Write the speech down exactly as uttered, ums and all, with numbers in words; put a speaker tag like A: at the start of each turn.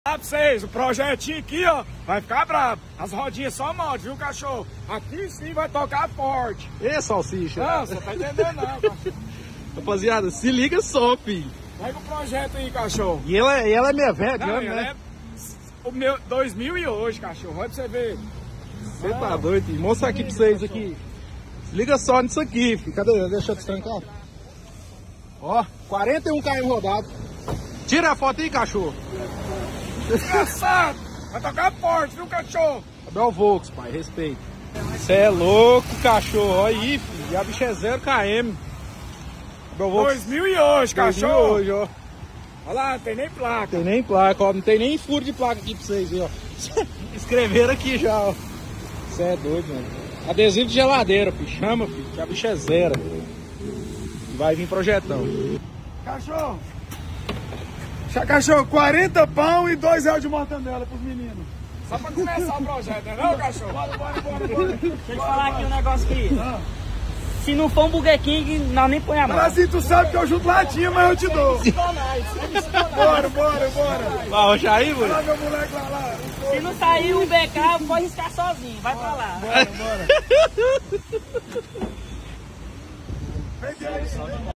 A: Pra vocês, o projetinho aqui, ó, vai ficar brabo. As rodinhas só molde, viu, cachorro? Aqui sim vai tocar forte.
B: Ê, salsicha.
A: Não, você tá entendendo não, cachorro.
B: Rapaziada, se liga só, filho.
A: Pega o projeto aí, cachorro.
B: E ela, e ela é meia velha,
A: Não,
B: né?
A: é o meu dois mil e hoje, cachorro. Olha pra você ver.
B: Você tá doido, filho. Mostra aqui pra vocês aqui. Se liga só nisso aqui, filho. Cadê? Deixa eu destrancar. Ó, quarenta e um quilômetros rodado. Tira a foto aí, cachorro.
A: Desgraçado! Vai tocar forte, viu, cachorro?
B: Abel Volks, pai, respeito. Você é louco, cachorro. Olha aí, filho. E a bicha é zero quilômetros. Abel Volks.
A: dois mil e hoje,
B: dois mil
A: cachorro.
B: hoje, ó.
A: Olha lá, não tem nem placa.
B: Tem nem placa, ó. Não tem nem furo de placa aqui pra vocês verem, ó. Escreveram aqui já, ó. Você é doido, mano. Adesivo de geladeira, filho. Chama, filho, que a bicha é zero. Vai vir projetão.
A: Cachorro. Já, cachorro, quarenta pão e dois reais de mortandela pros meninos. Só pra começar o projeto, né não, cachorro? Bora, bora, bora, bora.
C: Deixa eu te falar aqui um negócio aqui. Ah. Se não for um Burger King, nós nem põe a mão.
A: Mas assim, tu sabe que eu junto latinha, mas eu te dou. Bora, bora, bora.
B: Ó, o Jair, mano.
A: Olha lá meu moleque lá, lá.
C: Se não sair um B K, pode riscar sozinho. Vai pra lá.
A: Bora, bora. Peguei.